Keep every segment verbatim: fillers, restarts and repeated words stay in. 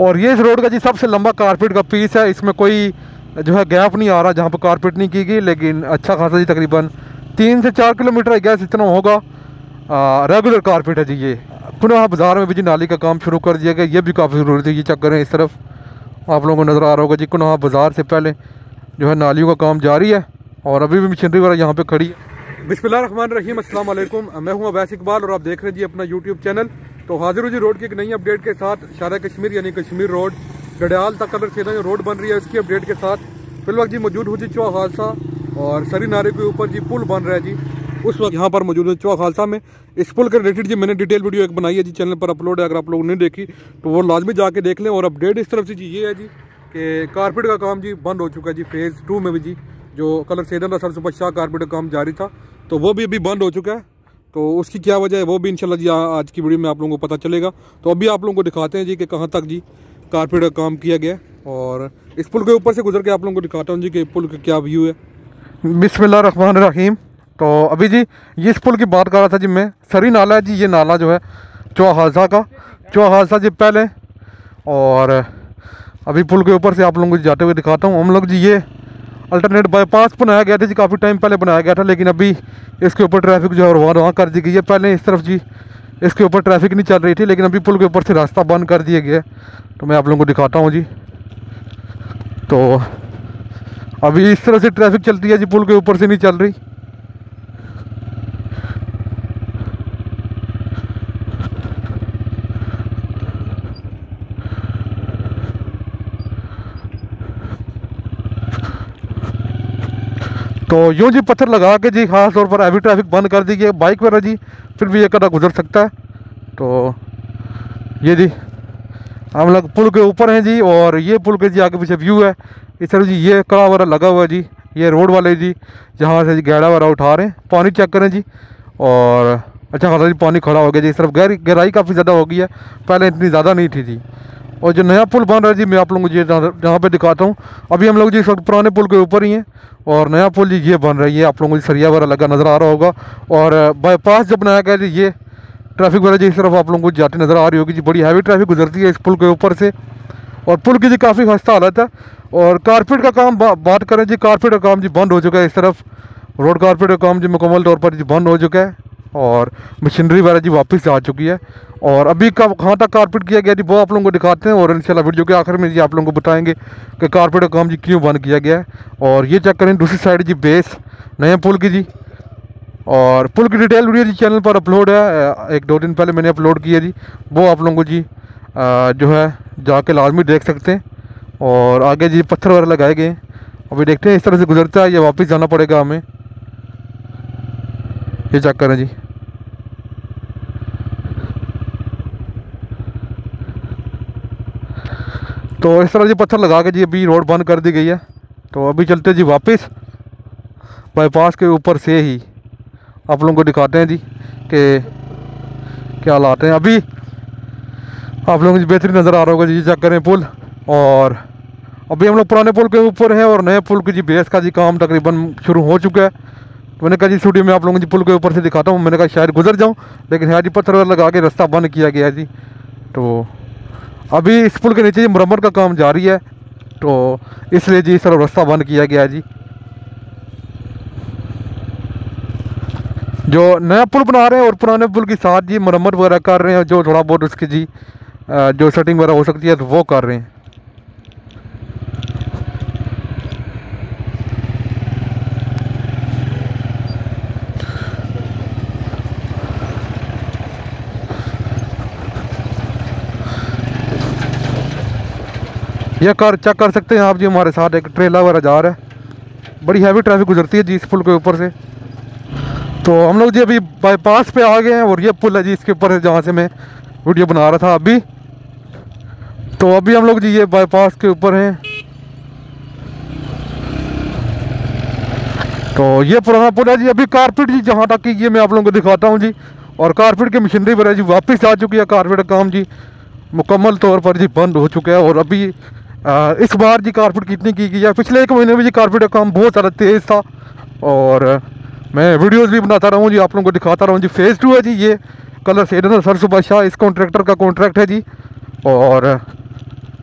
और ये इस रोड का जी सबसे लंबा कारपेट का पीस है। इसमें कोई जो है गैप नहीं आ रहा जहाँ पर कारपेट नहीं की गई, लेकिन अच्छा खासा जी तकरीबन तीन से चार किलोमीटर गैस इतना होगा। रेगुलर कारपेट है जी। ये पुनः बाज़ार में भी जी नाली का काम शुरू कर दिया गया, ये भी काफ़ी ज़रूरी थी। ये चेक करें इस तरफ आप लोगों को नज़र आ रहा होगा जी, पुनः बाज़ार से पहले जो है नालियों का काम जारी है और अभी भी मशीनरी वगैरह यहाँ पे खड़ी है। बिस्मिल्लाहिर्रहमानिर्रहीम, अस्सलाम वालेकुम। मैं हूँ अवैस इकबाल और आप देख रहे हैं जी अपना यूट्यूब चैनल। तो हाजिर हूँ जी रोड की एक नई अपडेट के साथ। शारा कश्मीर यानी कश्मीर रोड गडियाल तक कलर सीधा जो रोड बन रही है इसकी अपडेट के साथ फिल वक्त जी मौजूद हूँ जी चौहा खालसा और सरी नारे के ऊपर जी पुल बन रहा है जी। उस वक्त यहाँ पर मौजूद है चौहा खालसा में। इस पुल के रिलेटेड जी मैंने डिटेल वीडियो एक बनाई है जी, चैनल पर अपलोड है। अगर आप लोगों ने देखी तो वो लाजमी जाके देख लें। और अपडेट इस तरफ से जी ये है जी कि कारपेट का काम जी बंद हो चुका है जी। फेज़ टू में भी जी जो कलर सेदन सर सुबह शाह कारपेट का काम जारी था तो वो भी अभी बंद हो चुका है। तो उसकी क्या वजह है वो भी इंशाल्लाह जी आज की वीडियो में आप लोगों को पता चलेगा। तो अभी आप लोगों को दिखाते हैं जी कि कहाँ तक जी कारपेट का काम किया गया और इस पुल के ऊपर से गुजर के आप लोगों को दिखाता हूँ जी कि पुल का क्या व्यू है। बिस्मिल्लाहिर्रहमानिर्रहीम। तो अभी जी ये इस पुल की बात कर रहा था जी मैं। सरी नाला है जी, ये नाला जो है चौहा खालसा का, चौहा खालसा जी पहले। और अभी पुल के ऊपर से आप लोगों को जाते हुए दिखाता हूँ। हम लोग जी ये अल्टरनेट बाईपास बनाया गया था जी, काफ़ी टाइम पहले बनाया गया था, लेकिन अभी इसके ऊपर ट्रैफिक जो है वहाँ वहाँ कर दी गई है। पहले इस तरफ जी इसके ऊपर ट्रैफिक नहीं चल रही थी, लेकिन अभी पुल के ऊपर से रास्ता बंद कर दिया गया है। तो मैं आप लोगों को दिखाता हूँ जी। तो अभी इस तरह से ट्रैफिक चलती है जी, पुल के ऊपर से नहीं चल रही। तो यूँ जी पत्थर लगा के जी खास तौर पर हैवी ट्रैफिक बंद कर दी गई। बाइक वगैरह जी फिर भी एक आधा गुजर सकता है। तो ये जी हम लोग पुल के ऊपर हैं जी और ये पुल के जी आगे पीछे व्यू है इस तरह जी। ये कड़ा वगैरह लगा हुआ है जी, ये रोड वाले जी जहाँ से जी गहरा वगैरह उठा रहे हैं। पानी चेक करें जी और अच्छा खासा जी पानी खड़ा हो गया जी। इस तरफ गहरी गहराई काफ़ी ज़्यादा हो गई है, पहले इतनी ज़्यादा नहीं थी जी। और जो नया पुल बन रहा है जी मैं आप लोगों को ये जहाँ पे दिखाता हूँ। अभी हम लोग जी इस वक्त पुराने पुल के ऊपर ही हैं और नया पुल जी ये बन रही है। आप लोगों को सरिया वगैरह लगा नज़र आ रहा होगा और बाईपास जब बनाया गया जी ये ट्रैफिक वगैरह जी इस तरफ आप लोगों को जाती नज़र आ रही होगी जी। बड़ी हैवी ट्रैफिक गुजरती है इस पुल के ऊपर से और पुल की जी काफ़ी खस्ता हालत है। और कारपेट का काम बा, बात करें जी, कारपेट का काम जी बंद हो चुका है। इस तरफ रोड कारपेट का काम जी मुकम्मल तौर पर जी बंद हो चुका है और मशीनरी वगैरह जी वापस आ चुकी है। और अभी कब कहाँ तक कारपेट किया गया जी वो आप लोगों को दिखाते हैं और इंशाल्लाह वीडियो के आखिर में जी आप लोगों को बताएंगे कि कारपेट का काम जी क्यों बंद किया गया है। और ये चेक करें दूसरी साइड जी बेस नए पुल की जी। और पुल की डिटेल वीडियो जी चैनल पर अपलोड है, एक दो दिन पहले मैंने अपलोड किया जी। वो आप लोगों को जी जो है जाके लाजमी देख सकते हैं। और आगे जी पत्थर वगैरह लगाए गए हैं, अभी देखते हैं इस तरह से गुजरता है या वापस जाना पड़ेगा हमें। ये चेक करें जी। तो इस तरह जी पत्थर लगा के जी अभी रोड बंद कर दी गई है। तो अभी चलते जी वापस बाईपास के ऊपर से ही आप लोगों को दिखाते हैं जी कि क्या हालात हैं। अभी आप लोगों को बेहतरीन नज़र आ रहा होगा जी, चेक करें पुल। और अभी हम लोग पुराने पुल के ऊपर हैं और नए पुल की जी बेस का जी काम तकरीबन शुरू हो चुका है। तो मैंने कहा जी स्टूडियो में आप लोगों को जी पुल के ऊपर से दिखाता हूँ। मैंने कहा शायद गुजर जाऊँ, लेकिन है जी पत्थर वगैरह लगा के रास्ता बंद किया गया जी। तो अभी इस पुल के नीचे जी मुरम्मत का काम जारी है, तो इसलिए जी इस तरफ रास्ता बंद किया गया जी। जो नया पुल बना रहे हैं और पुराने पुल के साथ जी मुरम्मत वगैरह कर रहे हैं, जो थोड़ा बहुत उसकी जी जो सेटिंग वगैरह हो सकती है तो वो कर रहे हैं। यह कर चेक कर सकते हैं आप जी, हमारे साथ एक ट्रेला वगैरह जा रहा है। बड़ी हैवी ट्रैफिक गुजरती है जी इस पुल के ऊपर से। तो हम लोग जी अभी बाईपास पे आ गए हैं और ये पुल है जी इसके ऊपर है जहाँ से मैं वीडियो बना रहा था अभी। तो अभी हम लोग जी ये बाईपास के ऊपर हैं। तो ये पुराना पुल है जी। अभी कारपेट जी जहाँ तक की ये मैं आप लोगों को दिखाता हूँ जी। और कारपेट की मशीनरी वगैरह जी वापस आ चुकी है। कारपेट का काम जी मुकम्मल तौर पर जी बंद हो चुका है। और अभी आ, इस बार जी कारपेट कितनी की गई है, पिछले एक महीने में जी कारपेट का काम बहुत ज़्यादा तेज़ था और मैं वीडियोस भी बनाता रहूँ जी, आप लोगों को दिखाता रहूँ जी। फेज़ टू है जी ये कलर सेडन सर सुबह शाह, इस कॉन्ट्रैक्टर का कॉन्ट्रैक्ट है जी। और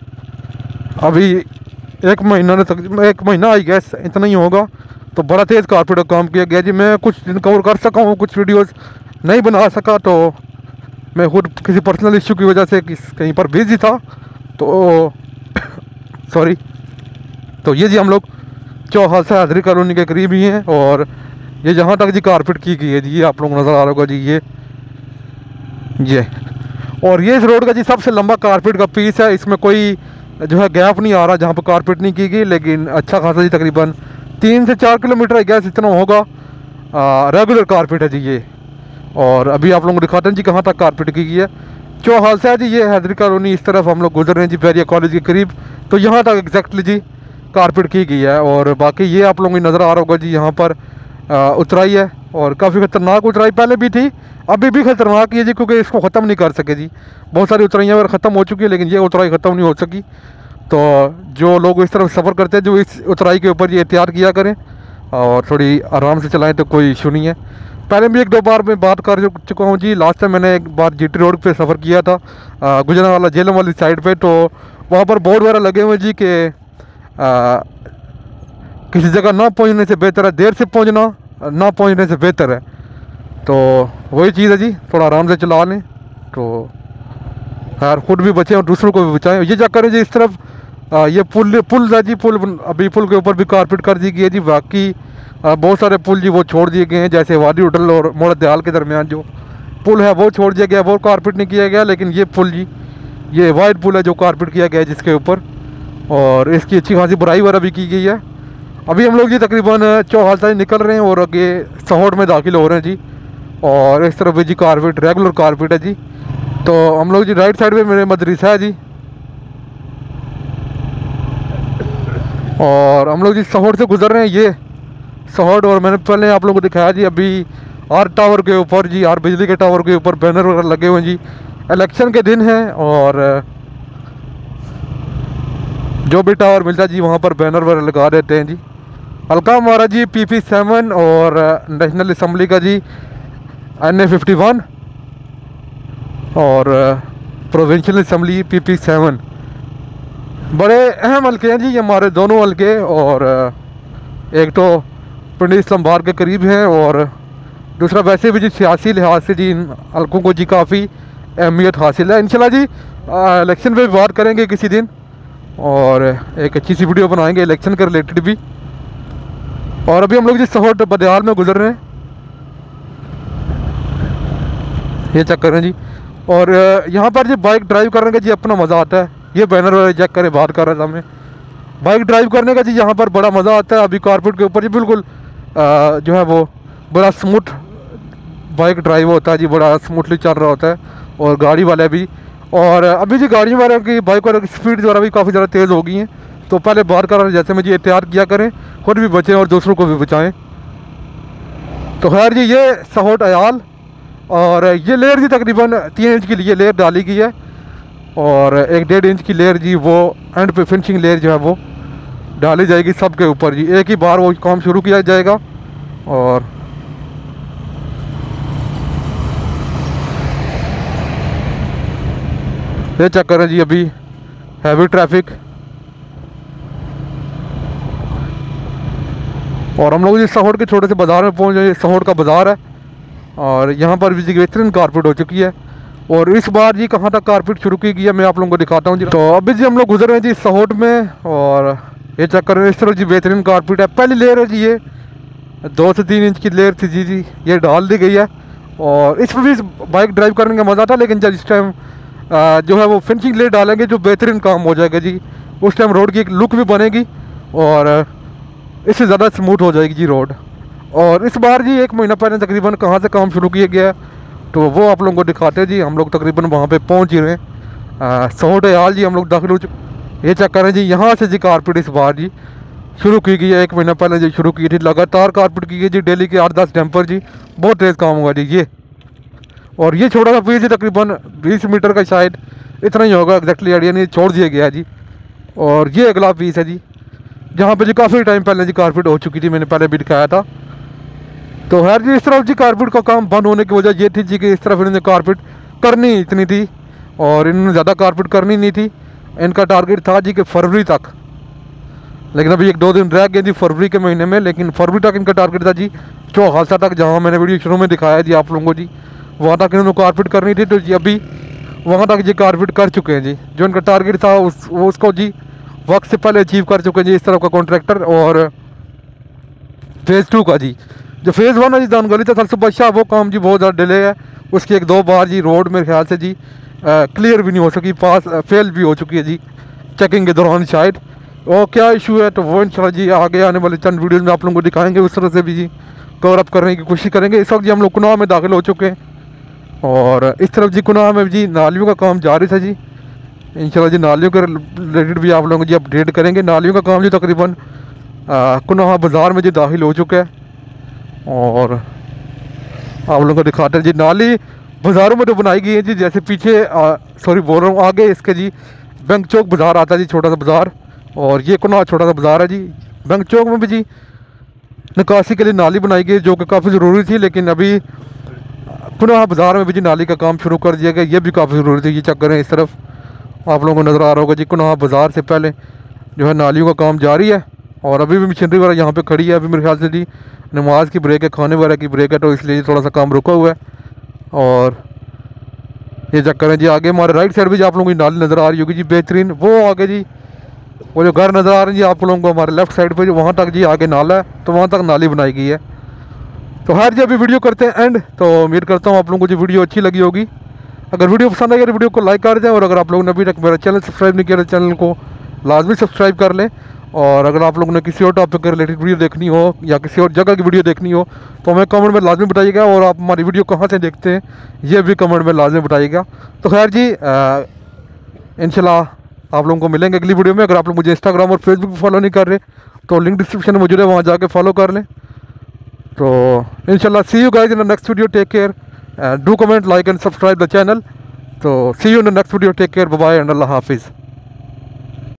अभी एक महीना ने तक एक महीना आई गैस इतना ही होगा, तो बड़ा तेज़ कारपेट का काम किया गया जी। मैं कुछ दिन कवर कर सका हूँ, कुछ वीडियोस नहीं बना सका, तो मैं खुद किसी पर्सनल इश्यू की वजह से किस कहीं पर बिजी था, तो सॉरी। तो ये जी हम लोग चौहाल से हैदरी कॉलोनी के करीब ही हैं, और ये जहाँ तक जी कारपेट की गई है जी, ये आप लोग नज़र आ रहा होगा जी, ये ये और ये इस रोड का जी सबसे लंबा कारपेट का पीस है। इसमें कोई जो है गैप नहीं आ रहा जहाँ पर कारपेट नहीं की गई, लेकिन अच्छा खासा जी तकरीबन तीन से चार किलोमीटर गैस इतना होगा। रेगुलर कारपेट है जी ये। और अभी आप लोगों को दिखाते हैं जी कहाँ तक कारपेट की गई है। चौहाल से है जी, ये हैदरी कॉलोनी इस तरफ हम लोग गुजर रहे हैं जी, बैरिया कॉलेज के करीब, तो यहाँ तक एग्जैक्टली जी कारपेट की गई है। और बाकी ये आप लोगों को नज़र आ रहा होगा जी, यहाँ पर आ, उतराई है, और काफ़ी ख़तरनाक उतराई पहले भी थी, अभी भी ख़तरनाक है जी, क्योंकि इसको ख़त्म नहीं कर सके जी। बहुत सारी उतराइयाँ वगैरह ख़त्म हो चुकी है, लेकिन ये उतराई ख़त्म नहीं हो सकी। तो जो लोग इस तरफ सफ़र करते हैं, जो इस उतराई के ऊपर ये एहतियात किया करें और थोड़ी आराम से चलाएं, तो कोई इशू नहीं है। पहले भी एक दो बार मैं बात कर चुका हूँ जी। लास्ट टाइम मैंने एक बार जीटी रोड पे सफ़र किया था, गुजरांवाला जेलम वाली साइड पे, तो वहाँ पर बोर्ड वगैरह लगे हुए जी कि किसी जगह ना पहुँचने से बेहतर है देर से पहुँचना, ना पहुँचने से बेहतर है। तो वही चीज़ है जी, थोड़ा आराम से चला लें, तो यार खुद भी बचें और दूसरों को भी बचाएं। ये क्या करें जी, इस तरफ आ, ये पुल पुल है जी, पुल अभी पुल के ऊपर भी कारपेट कर दी गई है जी। बाकी आ, बहुत सारे पुल जी वो छोड़ दिए गए हैं, जैसे वादी होटल और मोड़ दयाल के दरमियान जो पुल है वो छोड़ दिया गया, वो कारपेट नहीं किया गया। लेकिन ये पुल जी, ये वाइड पुल है जो कारपेट किया गया है जिसके ऊपर, और इसकी अच्छी खासी बुराई वगैरह भी की गई है। अभी हम लोग जी तकरीबन चौहाल से निकल रहे हैं और आगे सहोड़ में दाखिल हो रहे हैं जी। और इस तरफ भी जी कारपेट रेगुलर कारपेट है जी। तो हम लोग जी राइट साइड पे मेरे मदरसा है जी, और हम लोग जी सहोड़ से गुजर रहे हैं। ये सहोड़, और मैंने पहले आप लोगों को दिखाया जी, अभी आर टावर के ऊपर जी, आर बिजली के टावर के ऊपर बैनर वगैरह लगे हुए हैं जी। इलेक्शन के दिन है, और जो भी टावर मिलता है जी वहाँ पर बैनर वगैरह लगा देते हैं जी। हल्का हमारा जी पी पी सेवन और नेशनल असम्बली का जी एन ए फिफ्टी वन और provincial assembly P P seven, बड़े अहम हल्के हैं जी ये हमारे दोनों हल्के। और एक तो पिंड इस्लामाबाद के करीब है, और दूसरा वैसे भी जी सियासी लिहाज से जी इन हल्कों को जी काफ़ी अहमियत हासिल है। इंशाल्लाह जी इलेक्शन पे भी बात करेंगे किसी दिन, और एक अच्छी सी वीडियो बनाएंगे इलेक्शन के रिलेटेड भी। और अभी हम लोग जी सहोड़ बदयाल में गुजर रहे हैं, ये चेक करें जी। और यहाँ पर जी बाइक ड्राइव करने का जी अपना मज़ा आता है। ये बैनर वगैरह चेक करें, बात कर रहा था मैं, बाइक ड्राइव करने का जी यहाँ पर बड़ा मज़ा आता है। अभी कारपेट के ऊपर जी बिल्कुल जो है वो बड़ा स्मूथ बाइक ड्राइव होता है जी, बड़ा स्मूथली चल रहा होता है, और गाड़ी वाले भी। और अभी जी गाड़ी वाले की बाइक वाले की स्पीड जो है भी काफ़ी ज़्यादा तेज़ हो गई हैं। तो पहले बात कर रहे जैसे में जी एहतियात किया करें, खुद भी बचें और दूसरों को भी बचाएं। तो खैर जी ये सहोड़ अयाल, और ये लेयर जी तकरीबन तीन इंच की लिए लेयर डाली गई है, और एक डेढ़ इंच की लेयर जी वो एंड पे फिनिशिंग लेयर जो है वो डाली जाएगी सबके ऊपर जी। एक ही बार वो काम शुरू किया जाएगा। और ये चेक करें जी, अभी हैवी ट्रैफिक, और हम लोग जी सहोड़ के छोटे से बाज़ार में पहुंच गए। सहोड़ का बाज़ार है, और यहाँ पर भी जी बेहतरीन कारपेट हो चुकी है। और इस बार जी कहाँ तक कारपेट शुरू की गई है मैं आप लोगों को दिखाता हूँ जी। तो अभी जी हम लोग गुजर रहे हैं जी सहोड़ में, और ये चेक कर रहे हैं इस तरह जी बेहतरीन कारपेट है। पहली लेयर है जी ये दो से तीन इंच की लेयर थी जी जी ये डाल दी गई है, और इस पर भी बाइक ड्राइव करने का मज़ा था। लेकिन जब इस टाइम जो है वो फिनिशिंग लेयर डालेंगे जो बेहतरीन काम हो जाएगा जी, उस टाइम रोड की एक लुक भी बनेगी, और इससे ज़्यादा स्मूथ हो जाएगी जी रोड। और इस बार जी एक महीना पहले तकरीबन कहाँ से काम शुरू किया गया है, तो वो आप लोगों को दिखाते हैं जी। हम लोग तकरीबन वहाँ पे पहुँच ही रहे हैं। सहोड़ अयाल जी हम लोग दाखिल हो चुके। ये चेक करें जी, यहाँ से जी कारपेट इस बार जी शुरू की गई है। एक महीना पहले जी शुरू की थी, लगातार कारपेट की गई जी, डेली के आठ दस डैम्पर जी, बहुत तेज़ काम हुआ जी ये। और ये छोटा सा पीस जी तकरीबन बीस मीटर का शायद इतना ही होगा, एग्जैक्टली आइडिया नहीं, छोड़ दिया गया जी। और ये अगला पीस है जी, जहाँ पे जी काफ़ी टाइम पहले जी कारपेट हो चुकी थी, मैंने पहले भी दिखाया था। तो खैर जी इस तरफ जी कारपेट का काम बंद होने की वजह ये थी जी कि इस तरफ इन्होंने कारपेट करनी इतनी थी, और इन्होंने ज़्यादा कारपेट करनी नहीं थी। इनका टारगेट था जी कि फरवरी तक, लेकिन अभी एक दो दिन रह गए जी फरवरी के महीने में, लेकिन फरवरी तक इनका टारगेट था जी चौहासा तक, जहाँ मैंने वीडियो शुरू में दिखाया जी आप लोगों को जी, वहाँ तक इन्होंने कारपेट करनी थी। तो जी अभी वहाँ तक जी कारपेट कर चुके हैं जी, जो इनका टारगेट था उस वो उसको जी वक्त से पहले अचीव कर चुके हैं जी इस तरफ का कॉन्ट्रैक्टर। और फेज़ टू का जी जो फेज़ वन है जी दानगली था सरसों बादशाह, वो काम जी बहुत ज़्यादा डिले है, उसकी एक दो बार जी रोड मेरे ख्याल से जी क्लियर भी नहीं हो सकी, पास फेल भी हो चुकी है जी चेकिंग के दौरान शायद। और क्या इशू है तो वो इंशाल्लाह जी आगे आने वाले चंद वीडियोज़ में आप लोगों को दिखाएंगे, उस तरह से भी जी कवर अप करने की कोशिश करेंगे। इस वक्त जी हम लोग कुनाह में दाखिल हो चुके हैं और इस तरफ जी कुनाह में जी नालियों का काम जारी था जी, इंशाल्लाह जी नालियों के रिलेटेड भी आप लोगों को जी अपडेट करेंगे। नालियों का काम जी तकरीबन कुनाह बाज़ार में जी दाखिल हो चुका है और आप लोगों को दिखाते हैं जी नाली बाज़ारों में तो बनाई गई है जी, जैसे पीछे सॉरी बोल रहा हूँ आगे इसके जी बैंक चौक बाज़ार आता है जी, छोटा सा बाज़ार, और ये कुनाह छोटा सा बाज़ार है जी। बैंक चौक में भी जी निकासी के लिए नाली बनाई गई जो कि काफ़ी ज़रूरी थी, लेकिन अभी कुनाह बाज़ार में भी जी नाली का काम शुरू कर दिया गया, ये भी काफ़ी ज़रूरी थी। ये चेक करें इस तरफ आप लोगों को नज़र आ रहा होगा जी कुनाह बाज़ार से पहले जो है नालियों का काम जारी है और अभी भी मशीनरी वगैरह यहाँ पे खड़ी है। अभी मेरे ख्याल से जी नमाज की ब्रेक है, खाने वगैरह की ब्रेक है, तो इसलिए थोड़ा सा काम रुका हुआ है। और ये चेक करें जी आगे हमारे राइट साइड भी जी आप लोगों को नाली नज़र आ रही होगी जी बेहतरीन, वो आगे जी वो जो घर नज़र आ रहे हैं जी आप लोगों को हमारे लेफ्ट साइड पे जो वहाँ तक जी आगे नाला है, तो वहाँ तक नाली बनाई गई है। तो हर जी अभी वीडियो करते हैं एंड, तो उम्मीद करता हूँ आप लोगों को जो वीडियो अच्छी लगी होगी। अगर वीडियो पसंद आई तो वीडियो को लाइक कर दें, और अगर आप लोगों ने अभी तक मेरा चैनल सब्सक्राइब नहीं किया तो चैनल को लाजमी सब्सक्राइब कर लें। और अगर आप लोगों ने किसी और टॉपिक के रिलेटेड वीडियो देखनी हो या किसी और जगह की वीडियो देखनी हो तो हमें कमेंट में लाजमी बताइएगा, और आप हमारी वीडियो कहाँ से देखते हैं ये भी कमेंट में लाजमी बताइएगा। तो खैर जी इंशाल्लाह आप लोगों को मिलेंगे अगली वीडियो में। अगर आप लोग मुझे इंस्टाग्राम और फेसबुक पर फॉलो नहीं कर रहे तो लिंक डिस्क्रिप्शन में मौजूद है, वहाँ जाके फॉलो कर लें। तो इंशाल्लाह see you guys in the next video, take care, do comment, like and subscribe the channel. तो see you in the next video, take care, bye bye and अल्लाह हाफिज़।